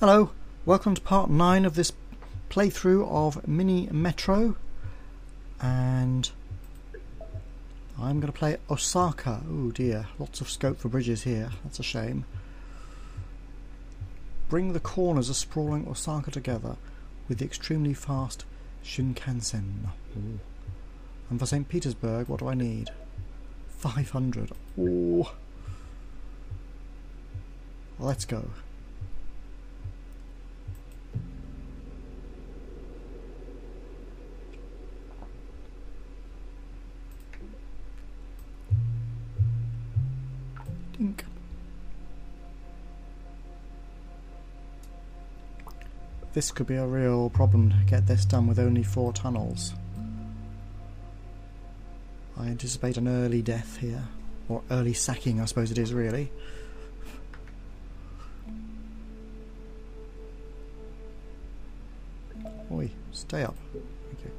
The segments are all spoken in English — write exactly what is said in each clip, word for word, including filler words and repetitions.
Hello, welcome to part nine of this playthrough of Mini Metro, and I'm going to play Osaka. Oh dear, lots of scope for bridges here, that's a shame. Bring the corners of sprawling Osaka together with the extremely fast Shinkansen. Ooh. And for Saint Petersburg, what do I need? five hundred. Ooh. Let's go. Dink. This could be a real problem to get this done with only four tunnels. I anticipate an early death here, or early sacking I suppose it is really. Oi, stay up. Thank you.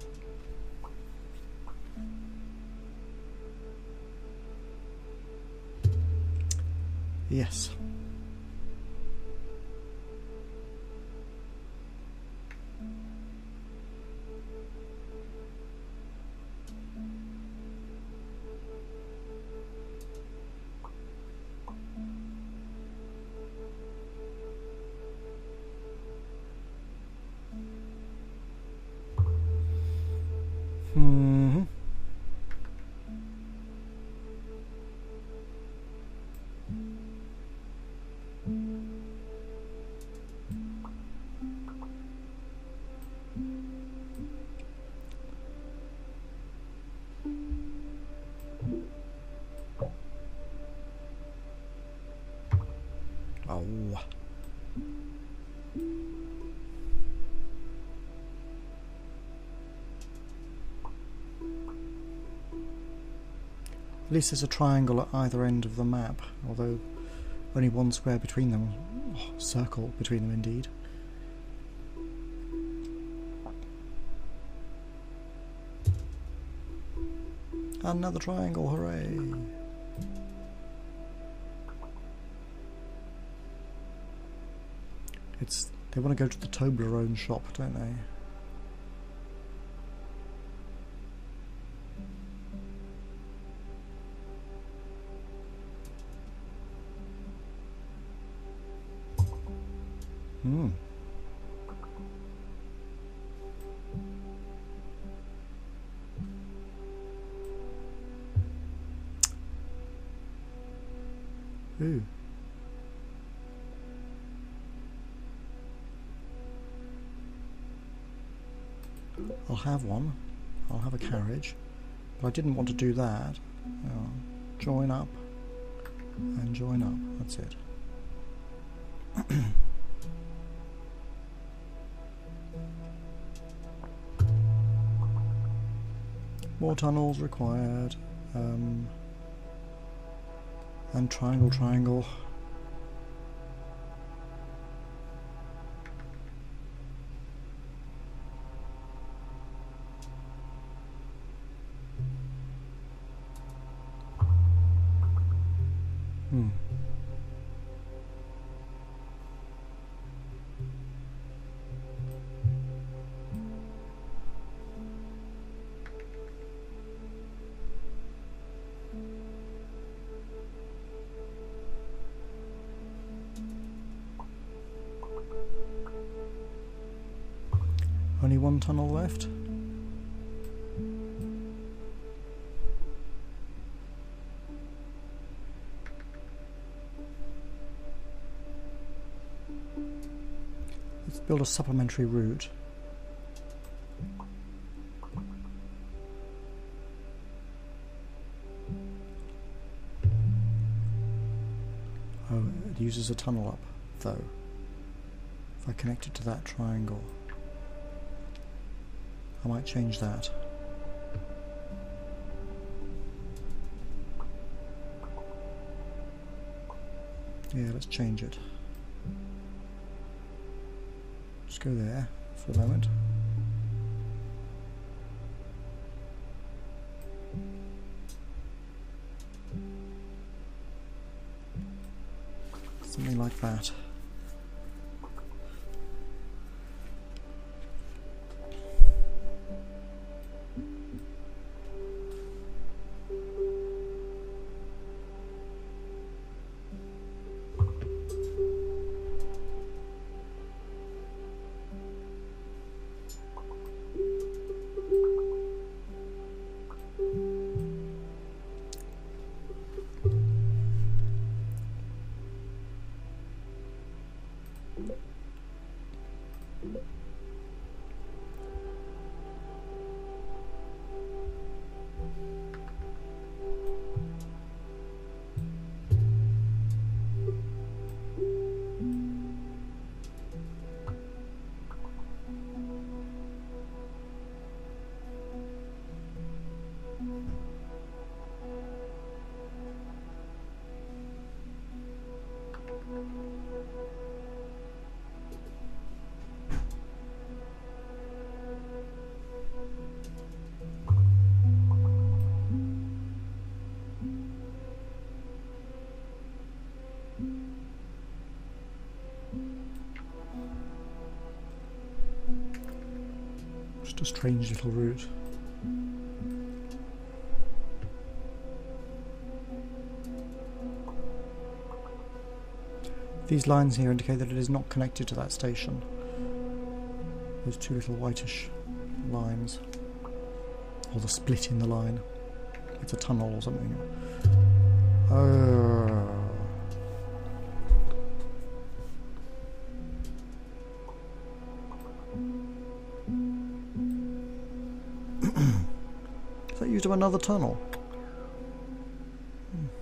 Yes. Hmm. Oh. At least there's a triangle at either end of the map, although only one square between them. Oh, circle between them indeed. Another triangle, hooray! It's they want to go to the Toblerone shop, don't they? Hmm. Ooh. I'll have one. I'll have a carriage. But I didn't want to do that. Oh. Join up. And join up. That's it. More tunnels required. Um, and triangle, triangle. Hmm. Only one tunnel left. Let's build a supplementary route. Oh, it uses a tunnel up, though. If I connect it to that triangle, I might change that. Yeah, let's change it. Just go there for the moment. Something like that. Just a strange little route. These lines here indicate that it is not connected to that station. Those two little whitish lines. Or the split in the line. It's a tunnel or something. Oh. Is that used of another tunnel? Hmm.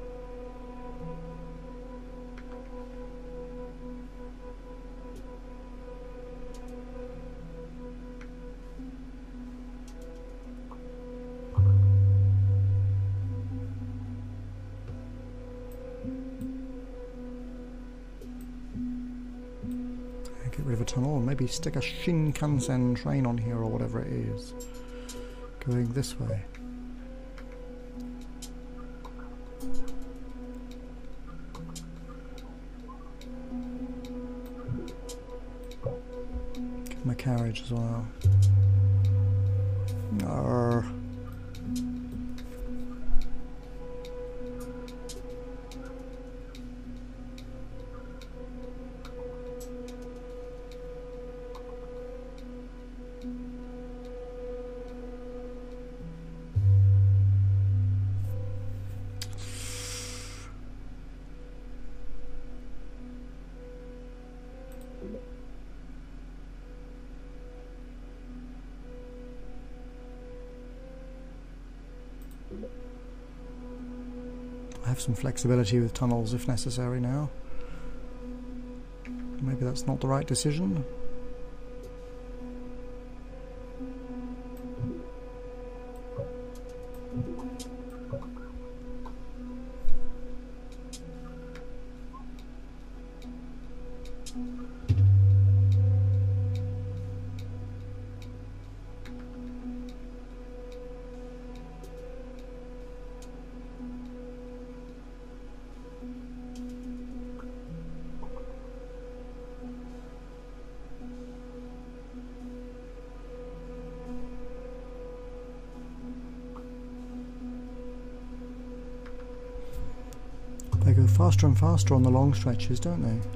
Get rid of a tunnel and maybe stick a Shinkansen train on here or whatever it is. Going this way. Give him a carriage as well. Arr. I have some flexibility with tunnels if necessary now. Maybe that's not the right decision. They go faster and faster on the long stretches, don't they?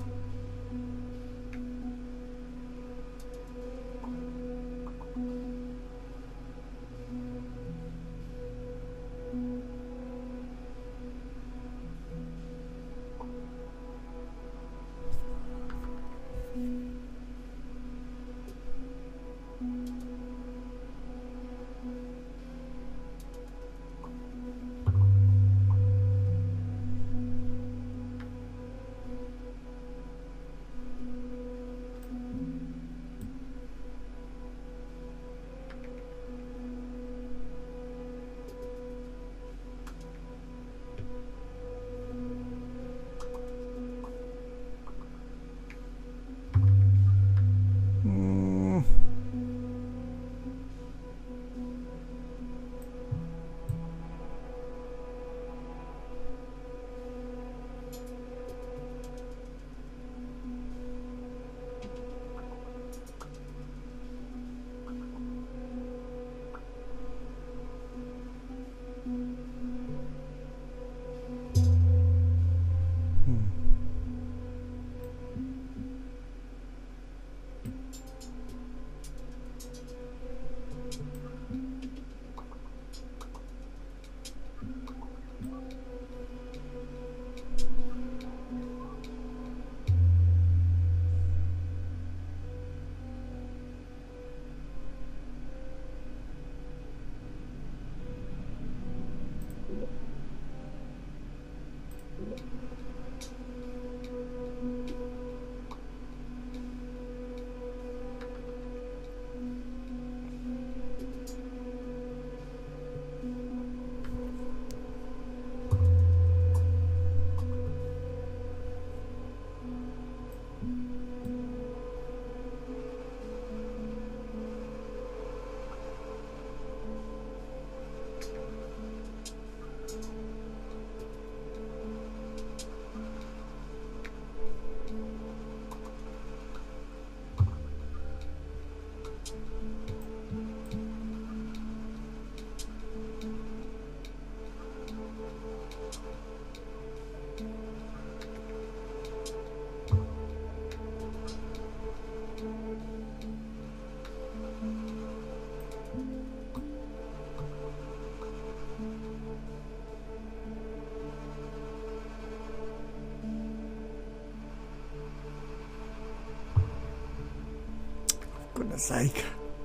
goodness sake.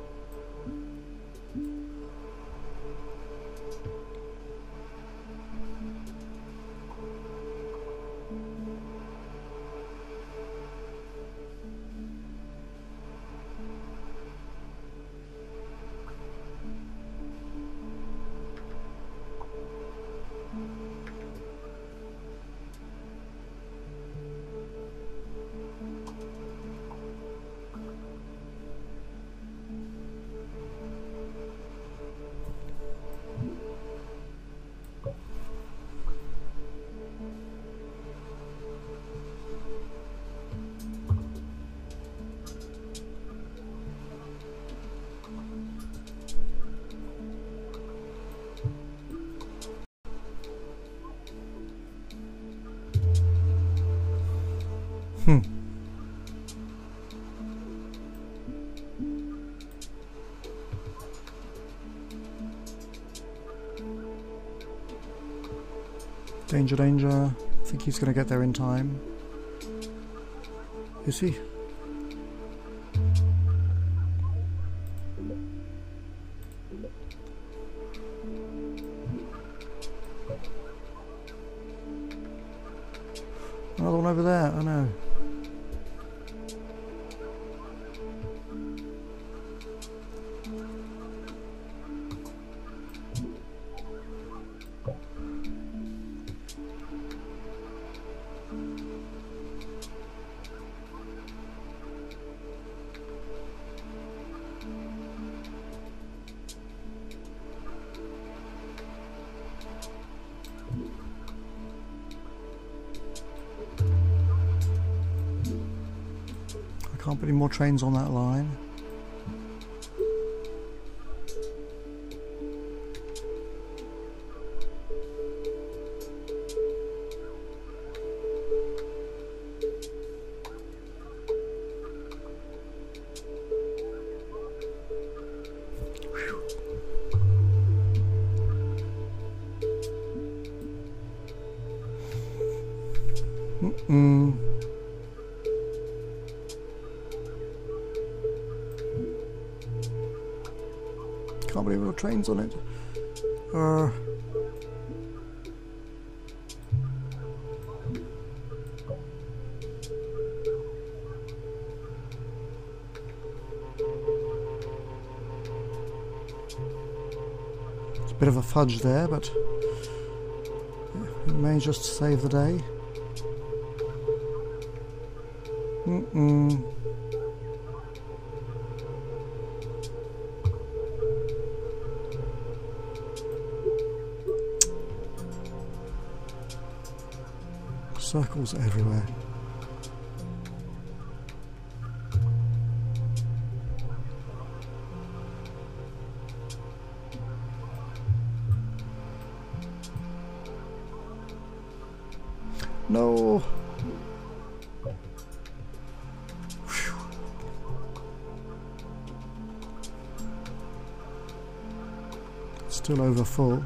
Hmm. Danger, danger. I think he's going to get there in time. Is he? Another one over there, I know. Can't put any more trains on that line. Mm-mm. Can't believe there are trains on it. Uh, it's a bit of a fudge there, but it may just save the day. Mm-mm. Circles everywhere. No. Whew. Still over full.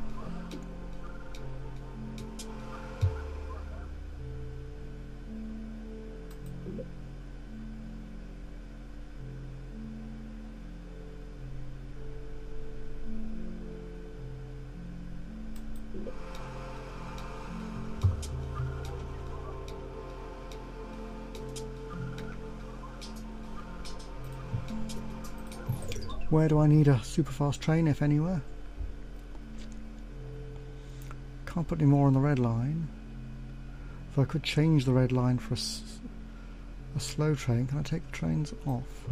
Where do I need a super fast train, if anywhere? Can't put any more on the red line. If I could change the red line for a, s a slow train, can I take the trains off?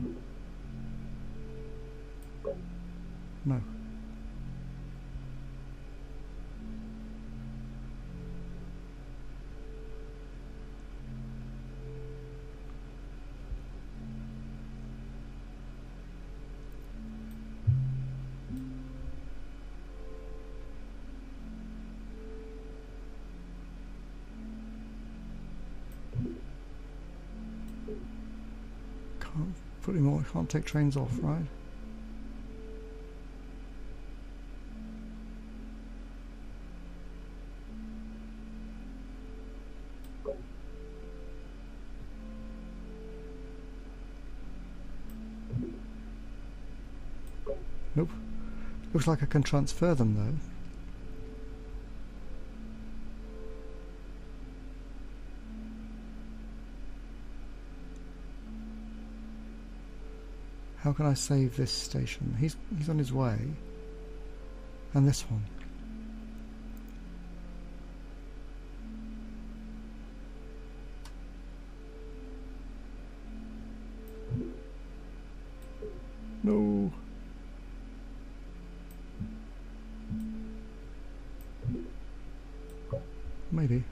No. Can't put any more, can't take trains off, right? Nope. Looks like I can transfer them though. How can I save this station? He's he's on his way. And this one. No. Maybe.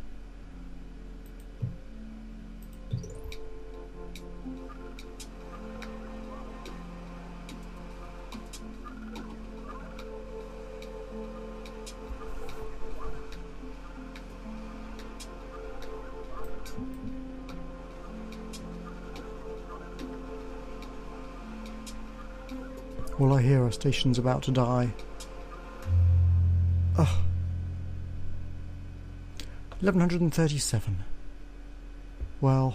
All I hear are stations about to die. Ugh. eleven thirty-seven. Well,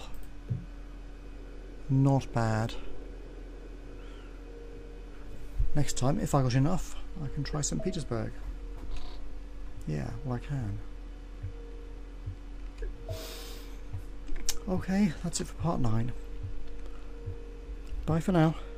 not bad. Next time, if I got enough, I can try Saint Petersburg. Yeah, well I can. Okay, that's it for part nine. Bye for now.